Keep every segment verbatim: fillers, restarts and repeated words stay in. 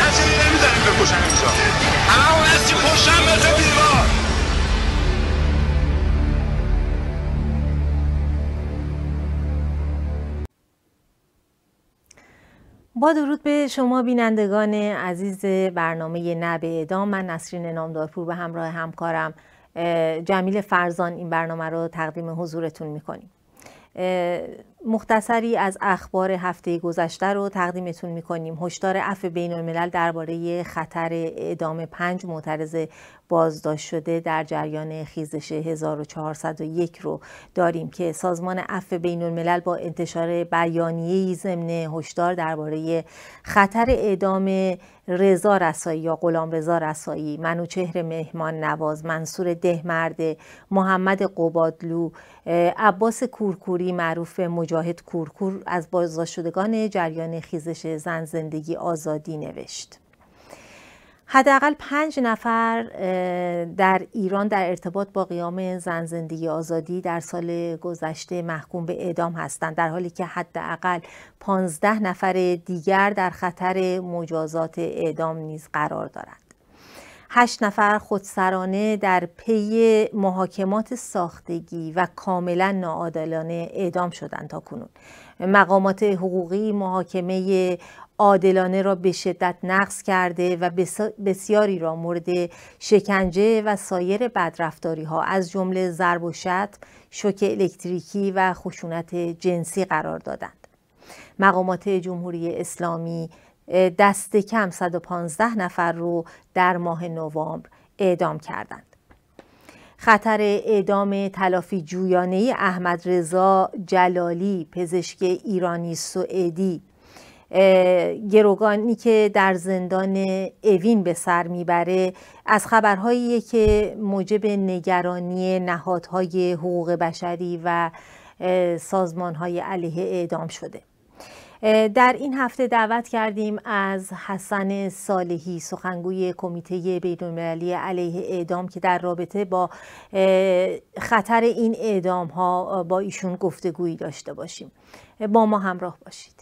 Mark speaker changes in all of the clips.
Speaker 1: کسی نمیذاریم بکشن اینجا. همه اون هستی خوشم به تو دیوار.
Speaker 2: با درود به شما بینندگان عزیز برنامه نه به اعدام، من نسرین نامدارپور به همراه همکارم جمیل فرزان این برنامه رو تقدیم حضورتون میکنیم. مختصری از اخبار هفته گذشته رو تقدیمتون میکنیم. هشدار عفو بین الملل درباره خطر اعدام پنج معترض بازداشت شده در جریان خیزش هزار و چهارصد و یک رو داریم که سازمان عفو بین الملل با انتشار بیانیه‌ای ضمن هشدار درباره خطر اعدام رضا رسایی یا غلامرضا رسایی، منوچهر مهمان نواز، منصور دهمرد، محمد قبادلو، عباس کورکوری معروف به مجاهد کورکور از بازداشت شدگان جریان خیزش زن زندگی آزادی نوشت. حداقل پنج نفر در ایران در ارتباط با قیام زن زندگی آزادی در سال گذشته محکوم به اعدام هستند، در حالی که حداقل پانزده نفر دیگر در خطر مجازات اعدام نیز قرار دارند. هشت نفر خودسرانه در پی محاکمات ساختگی و کاملا ناعادلانه اعدام شدند تا کنون. مقامات حقوقی محاکمه عادلانه را به شدت نقض کرده و بسیاری را مورد شکنجه و سایر بدرفتاری ها از جمله ضرب و شتم، شوک الکتریکی و خشونت جنسی قرار دادند. مقامات جمهوری اسلامی دست کم صد و پانزده نفر رو در ماه نوامبر اعدام کردند. خطر اعدام تلافی جویانه احمد رضا جلالی، پزشک ایرانی سوئدی، گروگانی که در زندان اوین به سر میبره، از خبرهایی که موجب نگرانی نهادهای حقوق بشری و سازمانهای علیه اعدام شده. در این هفته دعوت کردیم از حسن صالحی، سخنگوی کمیته بین‌المللی علیه اعدام، که در رابطه با خطر این اعدام ها با ایشون گفتگویی داشته باشیم. با ما همراه باشید.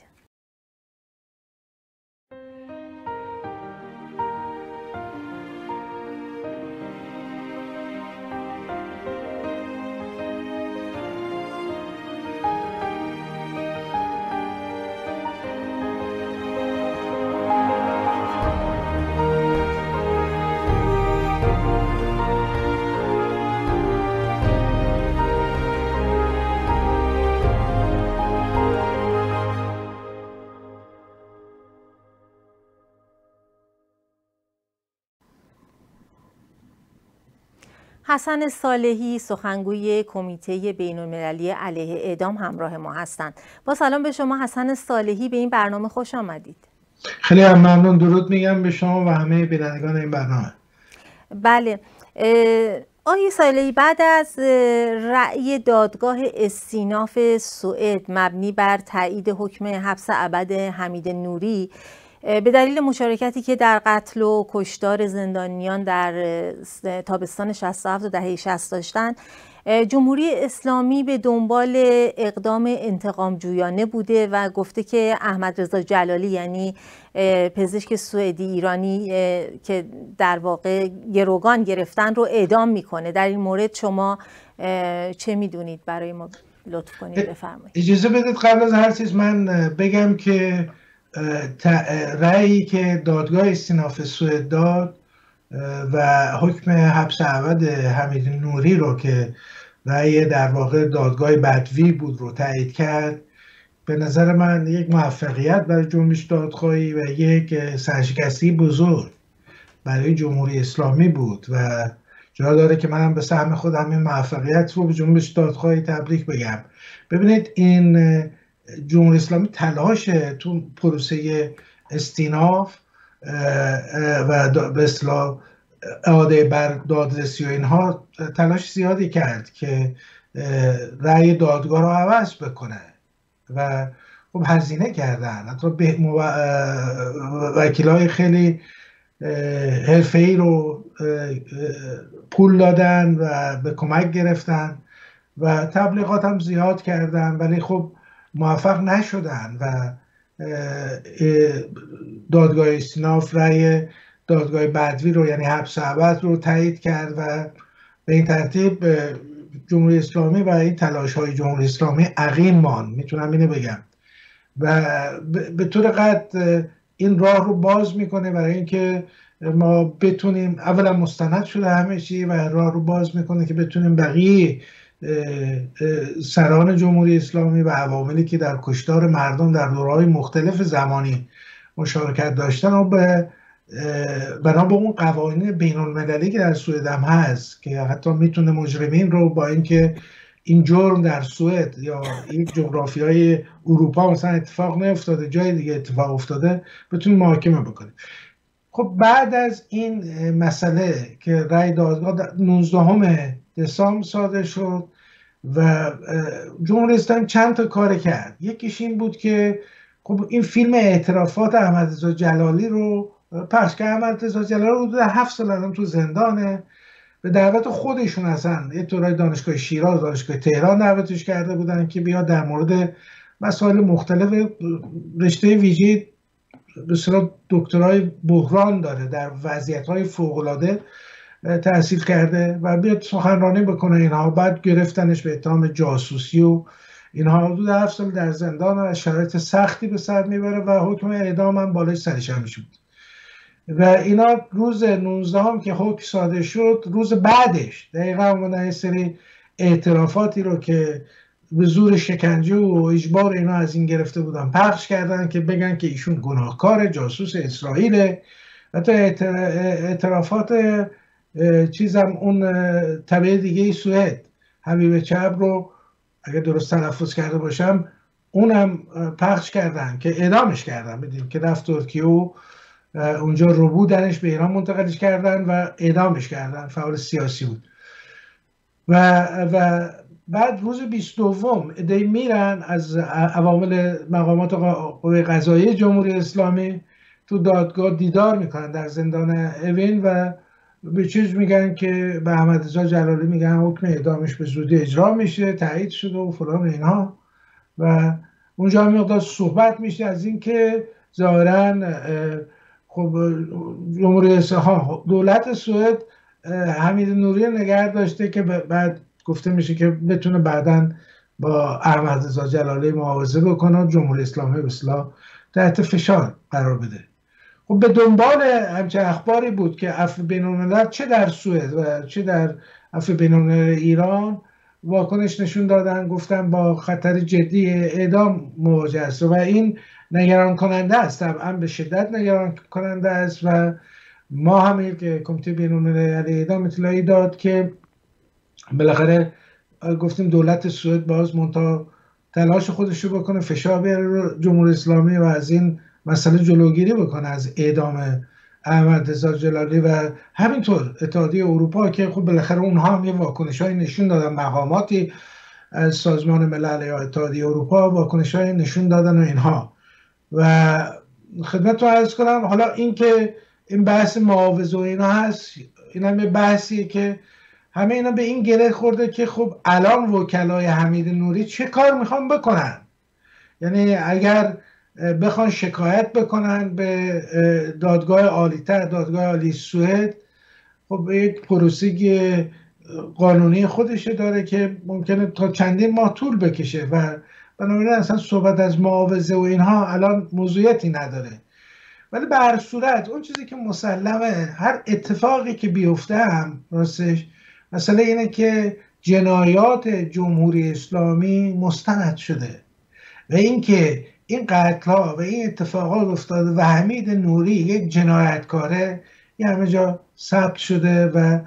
Speaker 2: حسن صالحی، سخنگوی کمیته بین‌المللی علیه اعدام، همراه ما هستند. با سلام به شما حسن صالحی، به این برنامه خوش آمدید.
Speaker 3: خیلی ممنون. درود میگم به شما و همه بینندگان این برنامه.
Speaker 2: بله آقای صالحی، بعد از رأی دادگاه استیناف سوئد مبنی بر تایید حکم حبس ابد حمید نوری به دلیل مشارکتی که در قتل و کشتار زندانیان در تابستان شصت و هفت و دهه شصت داشتند، جمهوری اسلامی به دنبال اقدام انتقام جویانه بوده و گفته که احمد رضا جلالی، یعنی پزشک سوئدی ایرانی که در واقع گروگان گرفتن، رو اعدام میکنه. در این مورد شما چه میدونید؟ برای ما لطف کنید بفرمایید.
Speaker 3: اجازه بدید قبل از هر چیز من بگم که رأیی که دادگاه استیناف سوئد داد و حکم حبس ابد حمید نوری رو که رأی در واقع دادگاه بدوی بود رو تایید کرد، به نظر من یک موفقیت برای جنبش دادخواهی و یک سرشکستی بزرگ برای جمهوری اسلامی بود و جا داره که منم به سهم خودم این موفقیت رو به جنبش دادخواهی تبریک بگم. ببینید، این جمهوری اسلامی تلاش تو پروسه استیناف و به اصطلاح اعاده بر دادرسی و اینها تلاش زیادی کرد که رأی دادگاه رو عوض بکنه و خب هزینه کردن. حتی به وکیلای خیلی حرفه‌ای رو پول دادن و به کمک گرفتن و تبلیغات هم زیاد کردن، ولی خب موفق نشدن و دادگاه استیناف رأی دادگاه بدوی رو یعنی حبس ابد رو تایید کرد و به این ترتیب جمهوری اسلامی و این تلاش های جمهوری اسلامی عقیم ماند، میتونم اینو بگم، و به طور قطع این راه رو باز میکنه برای اینکه ما بتونیم، اولا مستند شده همه چی و راه رو باز میکنه که بتونیم بقیه سران جمهوری اسلامی و عواملی که در کشتار مردم در دوره‌های مختلف زمانی مشارکت داشتن و به بنا به اون قوانین بین المللی که در سوئد هم هست که حتی میتونه مجرمین رو با اینکه این جرم در سوئد یا این جغرافیای اروپا مثلا اتفاق نیفتاده، جای دیگه اتفاق افتاده، بتونیم محاکمه بکنیم. خب بعد از این مسئله که رأی دادگاه نوزدهم دسامبر صادر شد و جمهوری اسلامی چند تا کار کرد. یکیش این بود که خب این فیلم اعترافات احمدرضا جلالی رو پخش کرد. احمدرضا جلالی رو حدود هفت سال الان تو زندانه. به دعوت خودشون اصلا یه طورای دانشگاه شیراز، دانشگاه تهران دعوتش کرده بودن که بیاد در مورد مسائل مختلف رشته ویژه به اصطلاح دکترای بحران داره، در وضعیت‌های فوق‌العاده تحصیل کرده و بیاد سخنرانی بکنه اینها. بعد گرفتنش به اتهام جاسوسی و اینها. حدود هفت سال در زندان و شرایط سختی به سر میبره و حکم اعدام هم بالای سرش هم شد. و اینا روز نوزدهم که حکم صادر شد، روز بعدش دقیقا اومدن یه سری اعترافاتی رو که به زور شکنجه و اجبار اینا از این گرفته بودن پخش کردن که بگن که ایشون گناهکار، جاسوس اسرائیله. حتی اعترافات چیزم اون تبع دیگه سوئد، حبیب چبر رو اگه درست تلفظ کرده باشم اونم پخش کردن که اعدامش کردن. بدیم که رفت ترکیه و اونجا رو بودنش به ایران منتقلش کردن و اعدامش کردن، فعال سیاسی بود. و و بعد روز بیست و دوم عده‌ای میرن از عوامل مقامات قوه قضاییه جمهوری اسلامی تو دادگاه دیدار میکنن در زندان اوین و به چیز میگن که به احمدرضا جلالی میگن حکم اعدامش به زودی اجرا میشه، تایید شده و فلان اینها. و اونجا هم مقدار صحبت میشه از این که ظاهراً خب جمهوری اسلامی، دولت سوئد حمید نوری نگه داشته که بعد گفته میشه که بتونه بعداً با احمدرضا جلالی معاوضه بکنه و جمهوری اسلامی به اصطلاح تحت فشار قرار بده. خب به دنبال همچه اخباری بود که عفو بین‌الملل چه در سوئد و چه در عفو بین‌الملل ایران واکنش نشون دادن، گفتن با خطر جدی اعدام مواجه است و این نگران کننده است، طبعا به شدت نگران کننده است. و ما هم که کمیته بین‌المللی اعدام اطلاعی داد که بالاخره گفتیم دولت سوئد باز منتها تلاش خودش رو بکنه فشار بیاره جمهوری اسلامی و از این مسئله جلوگیری بکنه از اعدام احمدرضا جلالی. و همینطور اتحادیه اروپا که خب بالاخره اونها هم یه واکنش‌های نشون دادن، مقاماتی از سازمان ملل یا اتحادیه اروپا واکنش‌های نشون دادن و اینها. و خدمتتون عرض کنم حالا این که این بحث معاوضه و اینا هست، این هم یه بحثیه که همه اینا به این گره خورده که خب الان وکلای حمید نوری چه کار میخوان بکنن. یعنی اگر بخوان شکایت بکنن به دادگاه عالی‌تر، دادگاه عالی سوئد، خب یک پروسه قانونی خودشه داره که ممکنه تا چندین ماه طول بکشه و بنابراین اصلا صحبت از معاوضه و اینها الان موضوعیتی نداره. ولی به هر صورت اون چیزی که مسلمه، هر اتفاقی که بیفته هم راستش مسئله اینه که جنایات جمهوری اسلامی مستند شده و اینکه این قتل‌ها و این اتفاقات افتاده و حمید نوری یک جنایتکاره، این همه جا ثبت شده و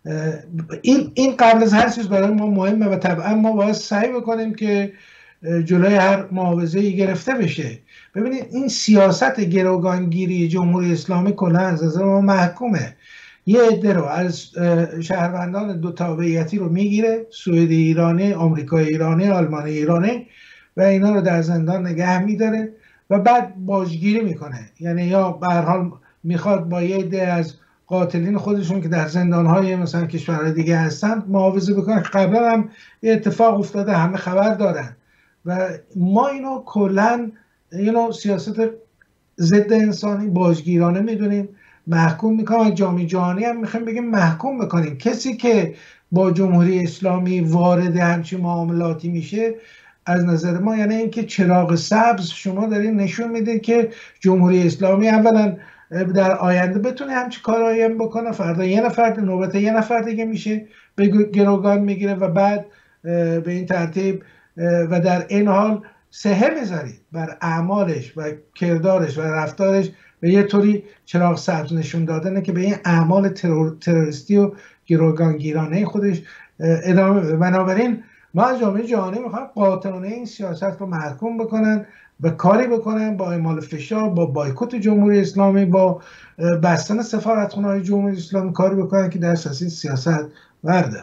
Speaker 3: این این قبل از هر چیز برای ما مهمه و طبعا ما باید سعی بکنیم که جلوی هر معاوضه‌ای گرفته بشه. ببینید این سیاست گروگانگیری جمهوری اسلامی کلا از نظر ما محکومه. یه عده رو از شهروندان دو تابعیتی رو میگیره، سوئدی ایرانی، آمریکایی ایرانی، آلمانی ایرانی، و اینا رو در زندان نگه میداره و بعد باجگیری میکنه. یعنی یا به هر حال میخواد با یه عده از قاتلین خودشون که در زندانهای مثلا کشورهای دیگه هستن معاوضه بکنه. قبلا هم یه اتفاق افتاده، همه خبر دارن و ما اینو کلا یه نوع سیاست ضد انسانی باجگیرانه میدونیم، محکوم میکنیم. جامعه جهانی هم میخوایم بگیم محکوم بکنیم. کسی که با جمهوری اسلامی وارد همچین معاملاتی میشه از نظر ما یعنی اینکه چراغ سبز شما دارین نشون میده که جمهوری اسلامی اولا در آینده بتونه همچین کارهایی هم بکنه، فردا یه نفر نوبت یه نفر دیگه میشه به گروگان میگیره و بعد به این ترتیب و در این حال سهه میذارید بر اعمالش و کردارش و رفتارش به یه طوری چراغ سبز نشون دادنه که به این اعمال ترور، تروریستی و گروگانگیرانه خودش ادامه بده. بنابراین ما از جامعه جهانی میخوایم قاطعانه این سیاست رو محکوم بکنن و کاری بکنن با اعمال فشار، با بایکوت جمهوری اسلامی، با بستن سفارتخونه‌های جمهوری اسلامی کاری بکنن که در اساس این سیاست ورده.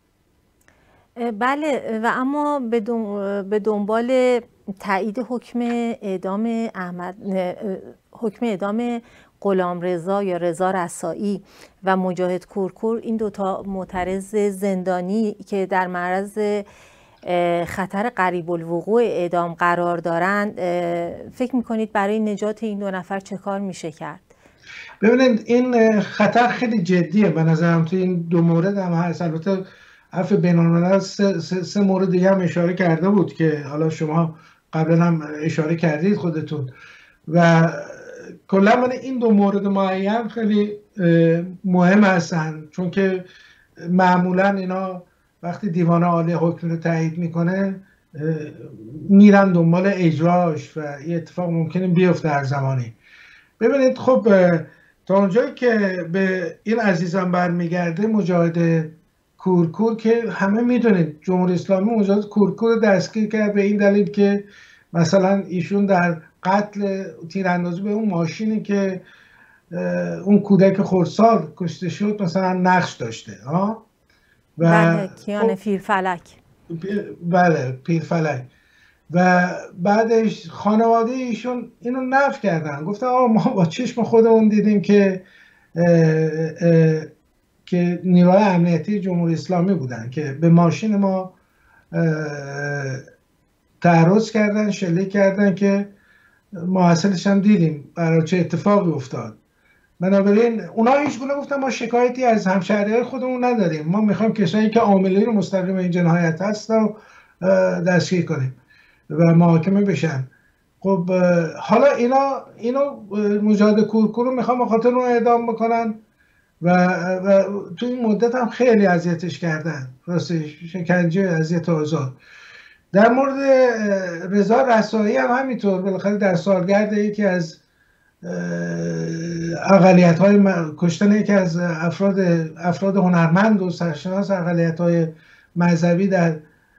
Speaker 2: بله و اما به دنبال تایید حکم اعدام احمد حکم اعدام غلامرضا یا رضا رسایی و مجاهد کورکور، این دوتا معترض زندانی که در معرض خطر قریب الوقوع اعدام قرار دارند، فکر میکنید برای نجات این دو نفر چه کار میشه کرد؟
Speaker 3: ببینید این خطر خیلی جدیه به نظرم. تو این دو مورد هم هست. البته عفو بین‌الملل سه, سه, سه مورد دیگه هم اشاره کرده بود که حالا شما قبلا هم اشاره کردید خودتون و کلا من این دو مورد معین خیلی مهم هستن، چون که معمولا اینا وقتی دیوان عالی حکم رو تایید میکنه میرن دنبال اجراش و یه اتفاق ممکنه بیفته هر زمانی. ببینید خب تا اونجایی که به این عزیزم برمیگرده مجاهد کورکور که همه میدونید جمهوری اسلامی مجاهد کورکور دستگیر کرد به این دلیل که مثلا ایشون در قتل تیراندازی به اون ماشینی که اون کودک خردسال کشته شد مثلا نقش داشته ها
Speaker 2: و بله کیان پیرفلک
Speaker 3: بله پیرفلک و بعدش خانواده ایشون اینو نفی کردن، گفتن آقا ما با چشم خودمون دیدیم که اه اه که نیروهای امنیتی جمهوری اسلامی بودن که به ماشین ما تعرض کردن، شلیک کردن که ما حاصلش هم دیدیم برای چه اتفاقی افتاد. بنابراین اونا هیچ گونه گفتن ما شکایتی از همشهریای خودمون نداریم، ما میخوایم کسایی که عاملین مستقیم این جنایت هست رو دستگیر کنیم و محاکمه بشن. خب حالا اینا اینو مجاهد کورکور رو میخوام به خاطر اون اعدام بکنن و, و تو این مدت هم خیلی اذیتش کردن، راستش شکنجه اذیت و آزار. در مورد رضا رسایی هم همینطور، بالاخره در سالگرد یکی از اقلیت‌های کشتن یکی از افراد افراد هنرمند و سرشناس اقلیت‌های مذهبی در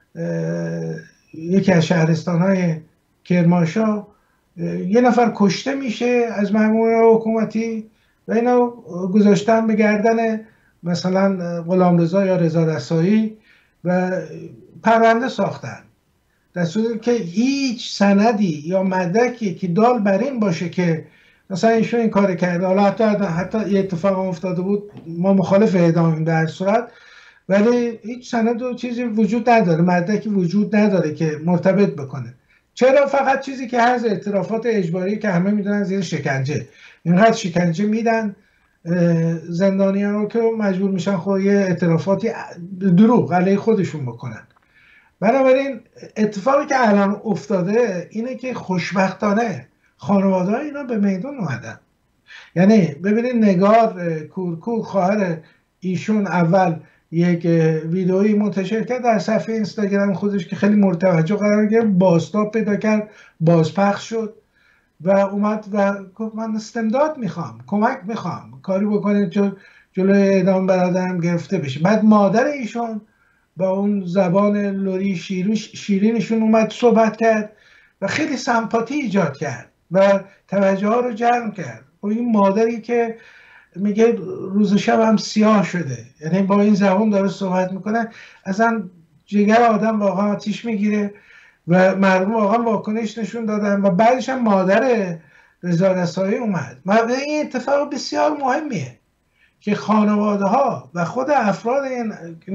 Speaker 3: یکی از شهرستان‌های کرمانشاه یه نفر کشته میشه از ماموران حکومتی و اینا گذاشتن به گردن مثلا غلامرضا یا رضا رسایی و پرونده ساختن، در صورتی که هیچ سندی یا مدرکی که دال بر این باشه که مثلا ایشون این کار کرده. حالا حتی حتی یه اتفاق افتاده بود، ما مخالف اعدامیم در صورت، ولی هیچ سند و چیزی وجود نداره، مدرکی وجود نداره که مرتبط بکنه. چرا؟ فقط چیزی که هست اعترافات اجباری که همه میدونن زیر شکنجه. اینقدر شکنجه میدن زندانیان رو که مجبور میشن خود یه اعترافاتی دروغ علیه خودشون بکنن. بنابراین اتفاقی که الان افتاده اینه که خوشبختانه خانواده ها اینا به میدون اومدن. یعنی ببینید نگار کورکور خواهر ایشون اول یک ویدئویی منتشر کرد در صفحه اینستاگرام خودش که خیلی مورد توجه قرار گرفت، بازتاب پیدا کرد، بازپخش شد و اومد و گفت من استمداد میخوام، کمک میخوام، کاری بکنید چون جلوی اعدام برادرم گرفته بشه. بعد مادر ایشون با اون زبان لوری شیرینشون اومد صحبت کرد و خیلی سمپاتی ایجاد کرد و توجه ها رو جلب کرد. و این مادری که میگه روز شب هم سیاه شده، یعنی با این زبان داره صحبت میکنه، اصلا جگر آدم واقعا آتیش میگیره و مردم واقعا واکنش نشون دادن و بعدش هم مادر رضا رسایی اومد. این اتفاق بسیار مهمیه که خانواده ها و خود افراد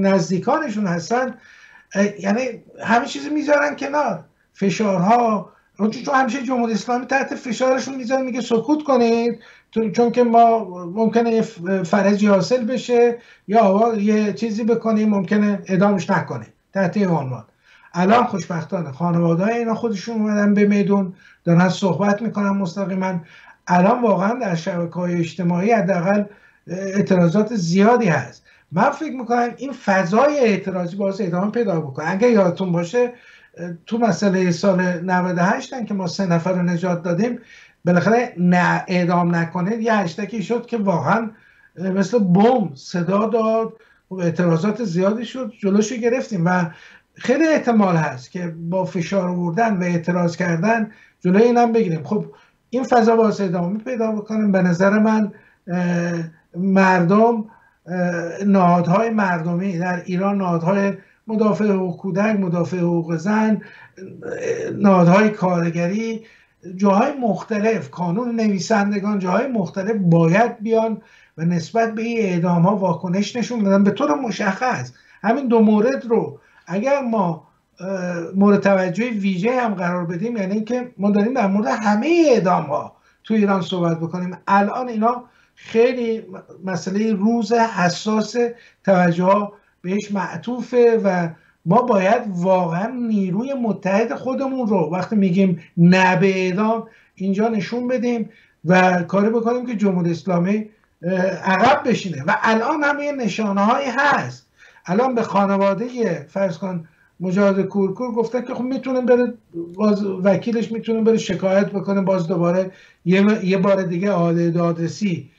Speaker 3: نزدیکانشون هستن، یعنی همه چیز میذارن کنار، فشارها، چون همیشه جمهوری اسلامی تحت فشارشون میذاره، میگه سکوت کنید چون که ما ممکنه فرجی حاصل بشه یا یه چیزی بکنیم ممکنه اعدامش نکنه تحت این عنوان. الان خوشبختانه خانواده‌های اینا خودشون اومدن به میدون، دارن صحبت میکنن مستقیما. الان واقعا در شبکه‌های اجتماعی حداقل اعتراضات زیادی هست. من فکر میکنم این فضای اعتراضی باز ادامه پیدا بکنه. اگه یادتون باشه تو مسئله سال نود و هشت که ما سه نفر رو نجات دادیم، بالاخره نه اعدام نکنید یه هشتکی شد که واقعا مثل بم صدا داد و اعتراضات زیادی شد، جلوشو گرفتیم و خیلی احتمال هست که با فشار آوردن و اعتراض کردن جلوی اینم بگیریم. خب این فضا باز ادامه پیدا بکنه. به نظر من مردم، نهادهای مردمی در ایران، نهادهای مدافع حقوق کودک، مدافع حقوق زن، نهادهای کارگری، جاهای مختلف، کانون نویسندگان، جاهای مختلف باید بیان و نسبت به این اعدام ها واکنش نشون بدن. به طور مشخص همین دو مورد رو اگر ما مورد توجه ویژه هم قرار بدیم، یعنی اینکه ما داریم در مورد همه اعدام ها تو ایران صحبت بکنیم. الان اینا خیلی مسئله روز حساس، توجه ها بهش معطوفه و ما باید واقعا نیروی متحد خودمون رو وقتی میگیم نه به اعدام اینجا نشون بدیم و کاری بکنیم که جمهوری اسلامی عقب بشینه. و الان هم یه نشانه هایی هست. الان به خانواده فرض کن مجاهد کورکور گفته که خب میتونه بره، باز وکیلش میتونه بره شکایت بکنه، باز دوباره یه, یه بار دیگه آله دادرسی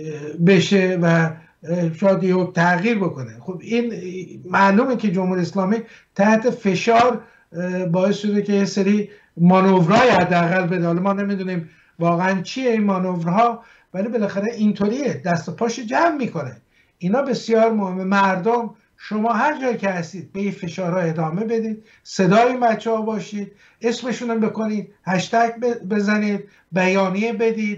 Speaker 3: بشه و شاید یه تغییر بکنه. خب این معلومه که جمهوری اسلامی تحت فشار باعث شده که یه سری مانورهای حداقل بده. حالا ما نمیدونیم واقعا چیه این مانورها، ولی بالاخره اینطوریه، دست و پاش جمع میکنه. اینا بسیار مهمه. مردم شما هر جایی که هستید به این فشارها ادامه بدید، صدای بچه ها باشید، اسمشون رو بکنید، هشتگ بزنید، بیانیه بدید،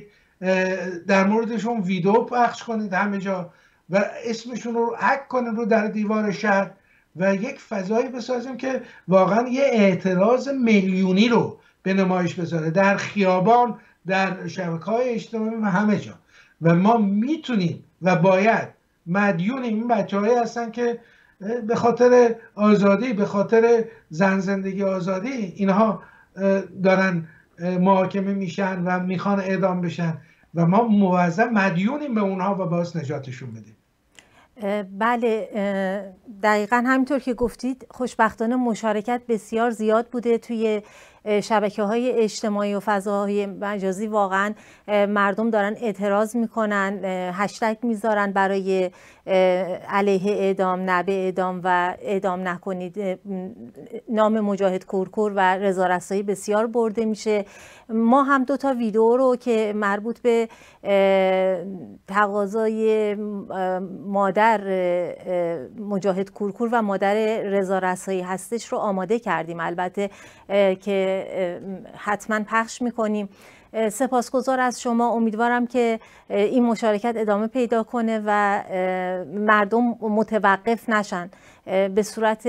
Speaker 3: در موردشون ویدیو پخش کنید همه جا و اسمشون رو حک کنید رو در دیوار شهر و یک فضایی بسازیم که واقعا یه اعتراض میلیونی رو به نمایش بذاره در خیابان، در شبکه‌های اجتماعی و همه جا. و ما میتونیم و باید مدیونیم این بچه‌هایی هستن که به خاطر آزادی، به خاطر زن زندگی آزادی اینها دارن محاکمه میشن و میخوان اعدام بشن و ما موظف مدیونیم به اونها و باز نجاتشون بدیم.
Speaker 2: بله دقیقا همینطور که گفتید، خوشبختانه مشارکت بسیار زیاد بوده توی شبکه‌های اجتماعی و فضاهای مجازی. واقعا مردم دارن اعتراض میکنن، هشتگ میذارن برای علیه اعدام، نه به اعدام و اعدام نکنید. نام مجاهد کورکور و رضا رسایی بسیار برده میشه. ما هم دو تا ویدیو رو که مربوط به تقاضای مادر مجاهد کورکور و مادر رضا رسایی هستش رو آماده کردیم، البته که حتما پخش میکنیم. سپاسگزار از شما. امیدوارم که این مشارکت ادامه پیدا کنه و مردم متوقف نشن، به صورت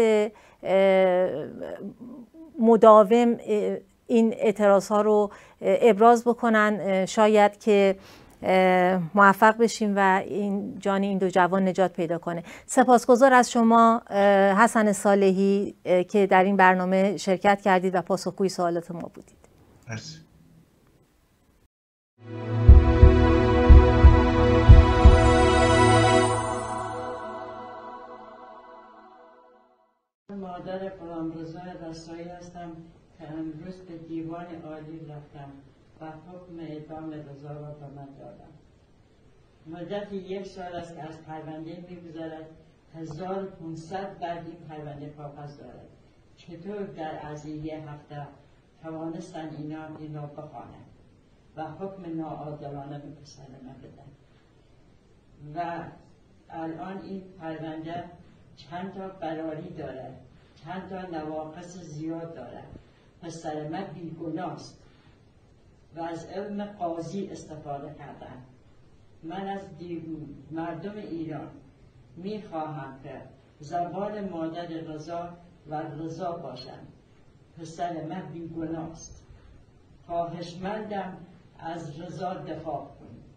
Speaker 2: مداوم این اعتراض ها رو ابراز بکنن، شاید که موفق بشیم و این جان این دو جوان نجات پیدا کنه. سپاسگزار از شما حسن صالحی که در این برنامه شرکت کردید و پاسخگوی سوالات ما بودید.
Speaker 3: مرسی.
Speaker 4: مادر غلامرضا رسایی هستم که امروز به دیوان عالی رفتم و حکم اعدام رضا را به من دادم. مدت یک سال است که از پرونده می‌گذرد. هزار و پانصد برگ این پرونده کاغذ دارد. چطور در عرضه یه هفته توانستن اینا اینا بخوانند و حکم ناعادلانه به پسر من بدن؟ و الان این پرونده چند تا براری داره، چند تا نواقص زیاد داره. پسر من بیگناست و از علم قاضی استفاده کردن. من از مردم ایران میخواهم که زبان مادر رضا و رضا باشن. پسر من بیگناست خواهشمندم از رضا دفاع کنید.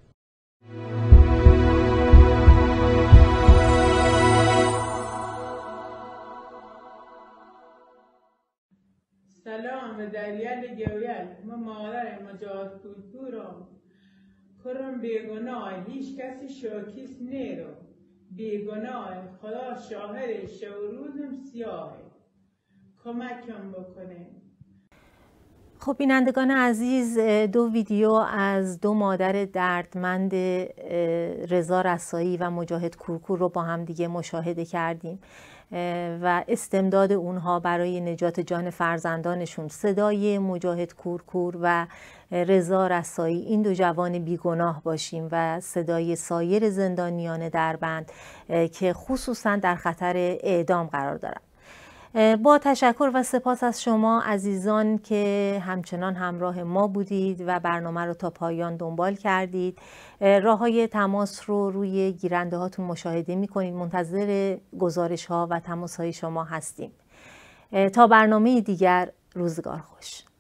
Speaker 5: سلام دریال گویل ما مادر مجاهد کلکورم کرم بیگناه هیچ کسی شاکیس نیرو بیگناه خدا شاهد شوروزم سیاهه کمکم بکنه.
Speaker 2: خب بینندگان عزیز، دو ویدیو از دو مادر دردمند رضا رسایی و مجاهد کورکور رو با هم دیگه مشاهده کردیم و استمداد اونها برای نجات جان فرزندانشون. صدای مجاهد کورکور و رضا رسایی، این دو جوان بیگناه باشیم، و صدای سایر زندانیان دربند که خصوصا در خطر اعدام قرار دارند. با تشکر و سپاس از شما عزیزان که همچنان همراه ما بودید و برنامه رو تا پایان دنبال کردید. راه‌های تماس رو روی گیرنده هاتون مشاهده می‌کنید. منتظر گزارش ها و تماس های شما هستیم. تا برنامه دیگر، روزگار خوش.